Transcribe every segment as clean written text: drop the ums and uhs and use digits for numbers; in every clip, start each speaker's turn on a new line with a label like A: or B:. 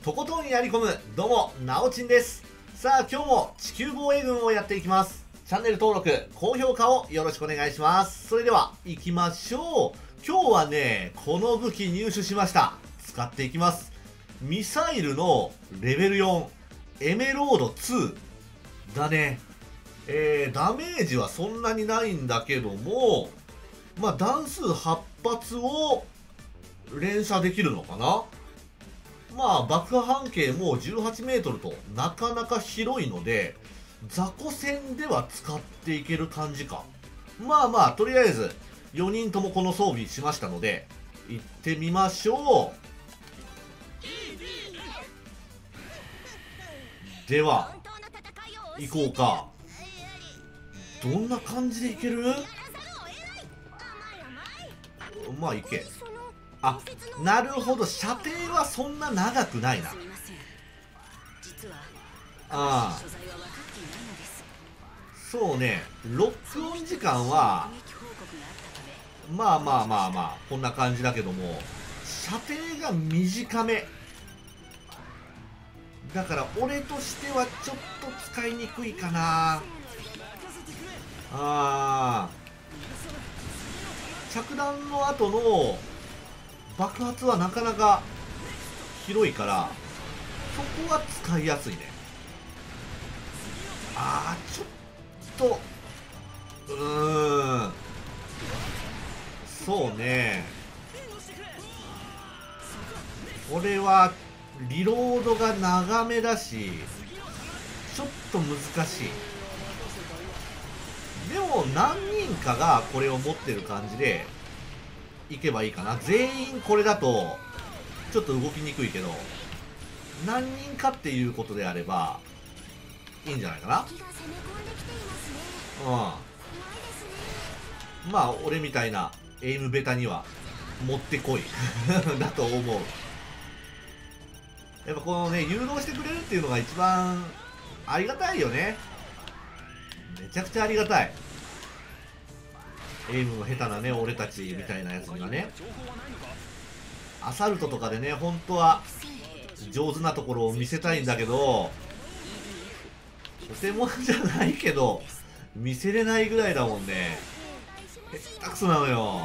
A: とことんやり込む、どうも、なおちんです。さあ、今日も地球防衛軍をやっていきます。チャンネル登録、高評価をよろしくお願いします。それでは、行きましょう。今日はね、この武器入手しました。使っていきます。ミサイルのレベル4、エメロード2だね。ダメージはそんなにないんだけども、まあ、弾数8発を連射できるのかな。まあ爆破半径も18メートルとなかなか広いので、雑魚戦では使っていける感じか。まあまあ、とりあえず4人ともこの装備しましたので、行ってみましょう。では、行こうか。どんな感じでいける？まあ、いけ。あ、なるほど、射程はそんな長くないな。ああ、そうね、ロックオン時間はまあまあまあまあこんな感じだけども、射程が短めだから俺としてはちょっと使いにくいかな。着弾の後の爆発はなかなか広いから、そこは使いやすいね。ちょっとそうね、これはリロードが長めだしちょっと難しい。でも何人かがこれを持ってる感じでいけばいいかな。全員これだとちょっと動きにくいけど、何人かっていうことであればいいんじゃないかな。まあ俺みたいなエイムベタにはもってこいだと思う。やっぱこのね、誘導してくれるっていうのが一番ありがたいよね。めちゃくちゃありがたい。エイムの下手なね、俺たちみたいなやつにはね。アサルトとかでね、本当は上手なところを見せたいんだけど、とてもじゃないけど見せれないぐらいだもんね。下手くそなのよ。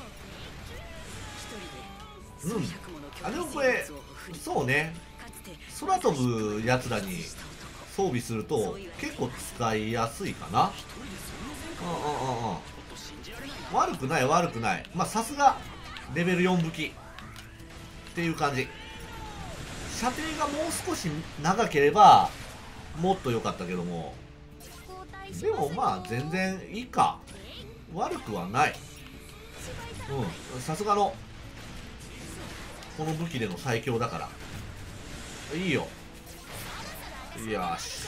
A: でもこれそうね、空飛ぶやつらに装備すると結構使いやすいかな。悪くない悪くない。まあさすがレベル4武器っていう感じ。射程がもう少し長ければもっと良かったけども、でもまあ全然いいか。悪くはない。さすがのこの武器での最強だからいいよ。よし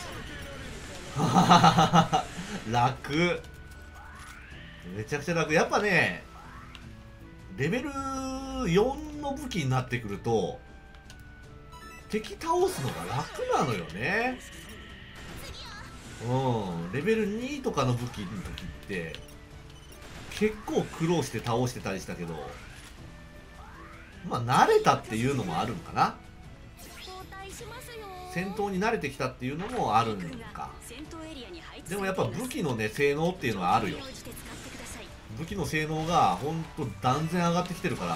A: 楽、めちゃくちゃ楽。やっぱね、レベル4の武器になってくると敵倒すのが楽なのよね。レベル2とかの武器の時って結構苦労して倒してたりしたけど、まあ慣れたっていうのもあるんかな。戦闘に慣れてきたっていうのもあるんか。でもやっぱ武器のね、性能っていうのはあるよ。武器の性能がほんと断然上がってきてるから、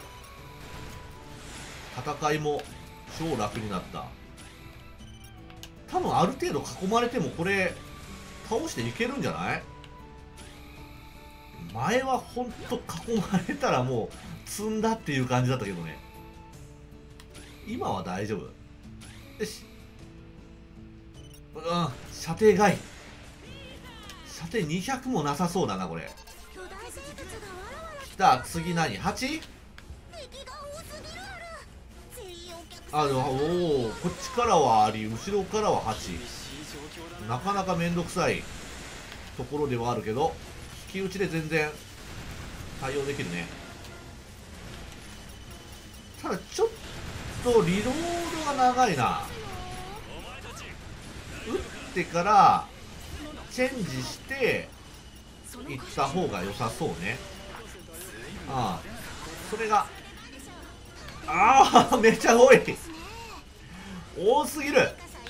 A: 戦いも超楽になった。多分ある程度囲まれてもこれ倒していけるんじゃない？前はほんと囲まれたらもう積んだっていう感じだったけどね。今は大丈夫。よし。射程外。射程200もなさそうだなこれ。来た。次何？ 8？ こっちからはあり、後ろからは8。なかなかめんどくさいところではあるけど、引き打ちで全然対応できるね。ただちょっとリロードが長いな。撃ってからチェンジして行った方が良さそうね。それがめっちゃ多い。 多すぎる。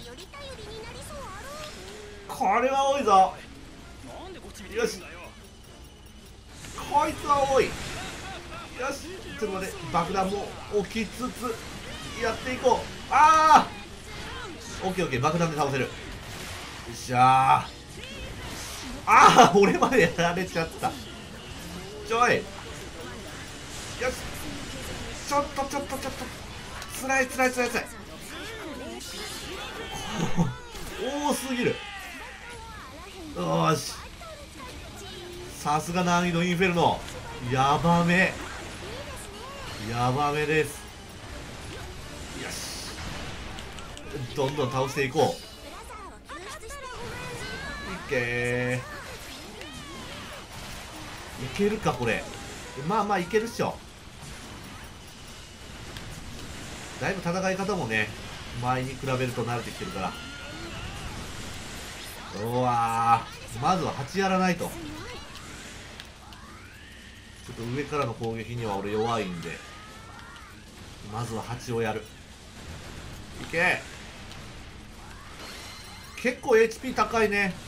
A: これは多いぞ。よし、こいつは多い。よし、ちょっと待って、爆弾も置きつつやっていこう。ああ、オッケーオッケー、爆弾で倒せる。よっしゃー。ああ、俺までやられちゃった。ちょい、よし、ちょっとつらい多すぎる。よーし、さすが難易度インフェルノ、やばめです。よし、どんどん倒していこう。いけー、いけるかこれ。まあいけるっしょ。だいぶ戦い方もね、前に比べると慣れてきてるから。うわー、まずは8やらないと。ちょっと上からの攻撃には俺弱いんで、まずは8をやる。いけ、結構 HP 高いね。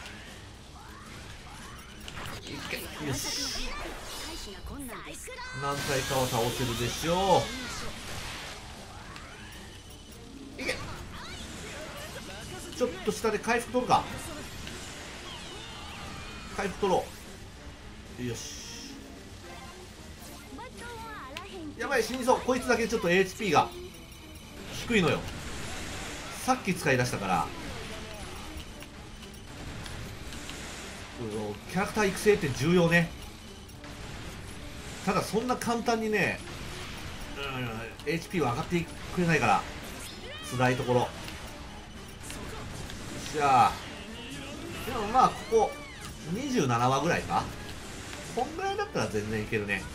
A: いけ、よし、何体かは倒せるでしょう。いけ、ちょっと下で回復取るか。回復取ろう。よし、やばい、死にそう。こいつだけちょっと HP が低いのよ。さっき使い出したから。キャラクター育成って重要ね。ただそんな簡単にね、HP は上がってくれないから辛いところ。じゃあでもまあここ27話ぐらいか。こんぐらいだったら全然いけるね。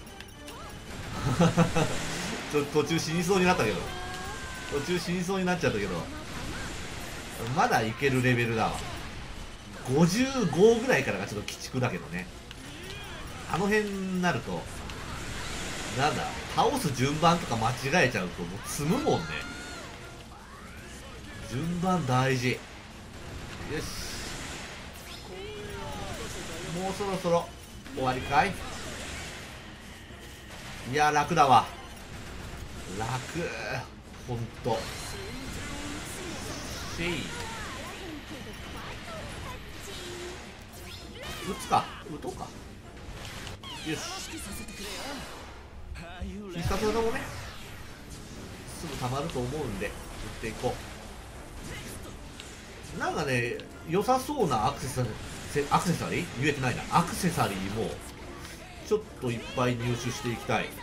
A: 途中死にそうになったけど、途中死にそうになっちゃったけど、まだいけるレベルだわ。55ぐらいからがちょっと鬼畜だけどね。あの辺になるとなんだ、倒す順番とか間違えちゃうともう積むもんね。順番大事。よし、もうそろそろ終わりかい。いや楽だわ、楽、ほんと。せい、打つか、打とうか。よし、必殺技もねすぐ溜まると思うんで打っていこう。なんかね、良さそうなアクセサリー言えてないな。アクセサリーもちょっといっぱい入手していきたい。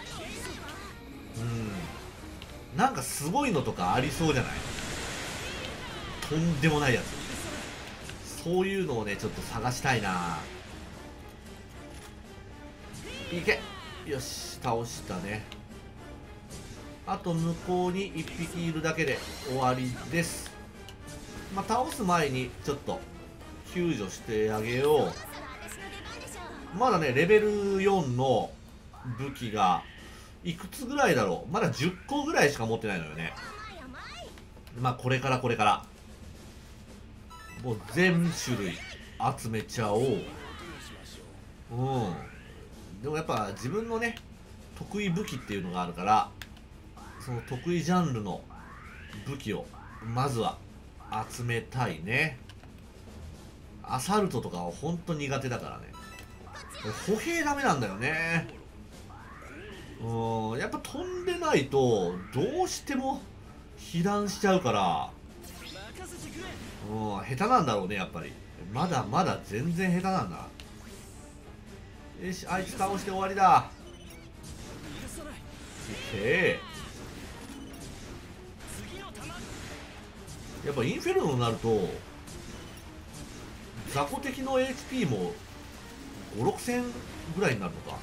A: なんかすごいのとかありそうじゃない、とんでもないやつ。そういうのをねちょっと探したいな。いけ、よし、倒したね。あと向こうに1匹いるだけで終わりです。まあ倒す前にちょっと救助してあげよう。まだねレベル4の武器がいくつぐらいだろう。まだ10個ぐらいしか持ってないのよね。まあこれからもう全種類集めちゃおう。でもやっぱ自分のね得意武器っていうのがあるから、その得意ジャンルの武器をまずは集めたいね。アサルトとかはほんと苦手だからね。歩兵ダメなんだよね。やっぱ飛んでないとどうしても被弾しちゃうから、下手なんだろうねやっぱり。まだまだ全然下手なんだ。よし、あいつ倒して終わりだ。いけー。やっぱインフェルノになると雑魚的の HP も5、6千ぐらいになるのか。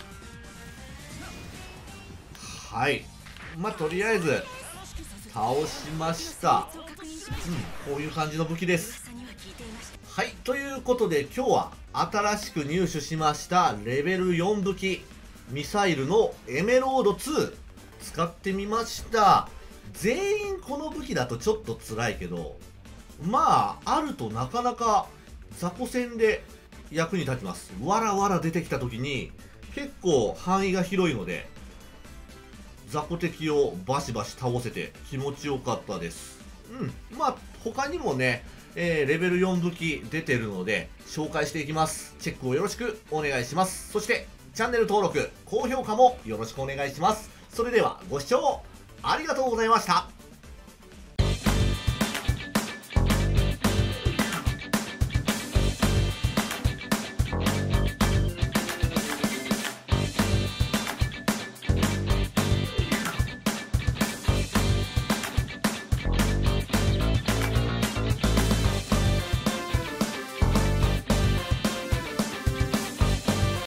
A: はい、まあとりあえず倒しました。こういう感じの武器です。はい、ということで今日は新しく入手しましたレベル4武器ミサイルのエメロード2使ってみました。 全員この武器だとちょっと辛いけど、まああるとなかなか雑魚戦で役に立ちます。わらわら出てきた時に結構範囲が広いので、雑魚敵をバシバシ倒せて気持ちよかったです。まあ他にもね、レベル4武器出てるので紹介していきます。チェックをよろしくお願いします。そしてチャンネル登録高評価もよろしくお願いします。それではご視聴ありがとうございました。